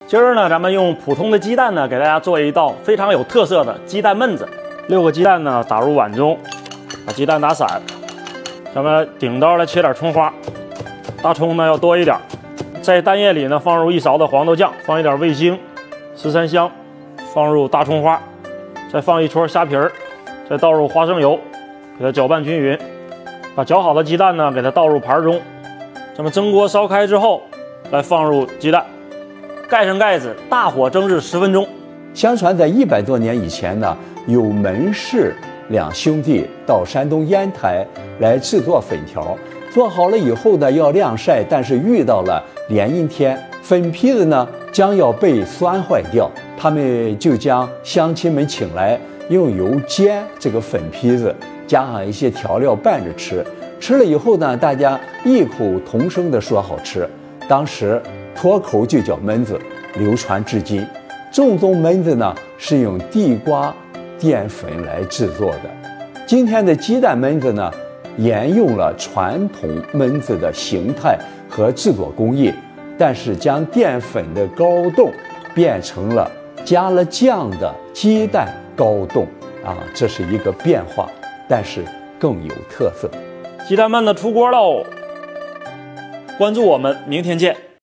今儿呢，咱们用普通的鸡蛋呢，给大家做一道非常有特色的鸡蛋焖子。6个鸡蛋呢，打入碗中，把鸡蛋打散。咱们顶刀来切点葱花，大葱呢要多一点。在蛋液里呢，放入1勺的黄豆酱，放一点味精、13香，放入大葱花，再放一撮虾皮儿，再倒入花生油，给它搅拌均匀。把搅好的鸡蛋呢，给它倒入盘中。咱们蒸锅烧开之后，来放入鸡蛋。盖上盖子，大火蒸至10分钟。 相传在100多年以前呢，有门氏2兄弟到山东烟台来制作粉条，做好了以后呢要晾晒，但是遇到了连阴天，粉坯子呢将要被酸坏掉，他们就将乡亲们请来，用油煎这个粉坯子，加上一些调料拌着吃。吃了以后呢，大家异口同声地说好吃。当时脱口就叫焖子，流传至今。正宗焖子呢是用地瓜淀粉来制作的。今天的鸡蛋焖子呢，沿用了传统焖子的形态和制作工艺，但是将淀粉的糕冻变成了加了酱的鸡蛋糕冻这是一个变化，但是更有特色。 鸡蛋焖子出锅喽！关注我们，明天见。